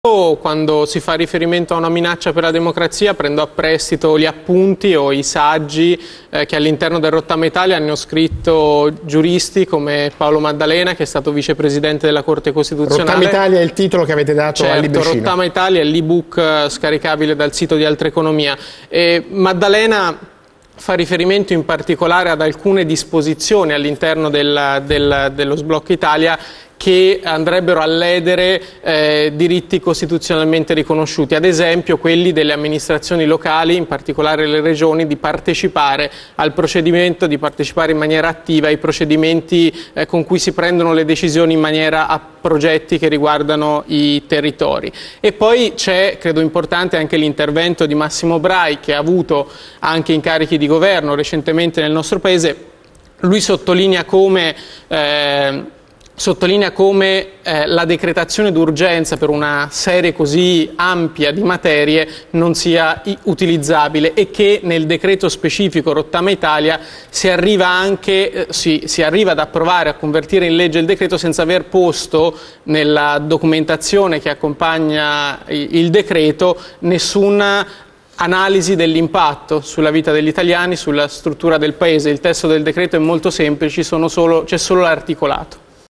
Quando si fa riferimento a una minaccia per la democrazia prendo a prestito gli appunti o i saggi che all'interno del Rottama Italia hanno scritto giuristi come Paolo Maddalena, che è stato vicepresidente della Corte Costituzionale. Rottama Italia è il titolo che avete dato al libricino. Rottama Italia è l'ebook scaricabile dal sito di Altra Economia. Maddalena fa riferimento in particolare ad alcune disposizioni all'interno dello sblocco Italia che andrebbero a ledere diritti costituzionalmente riconosciuti, ad esempio quelli delle amministrazioni locali, in particolare le regioni, di partecipare al procedimento, di partecipare in maniera attiva ai procedimenti con cui si prendono le decisioni in maniera a progetti che riguardano i territori. E poi c'è, credo importante, anche l'intervento di Massimo Brai, che ha avuto anche incarichi di governo recentemente nel nostro Paese. Lui sottolinea come la decretazione d'urgenza per una serie così ampia di materie non sia utilizzabile e che nel decreto specifico Rottama Italia si arriva ad approvare, a convertire in legge il decreto senza aver posto nella documentazione che accompagna il decreto nessuna analisi dell'impatto sulla vita degli italiani, sulla struttura del Paese. Il testo del decreto è molto semplice, c'è solo l'articolato.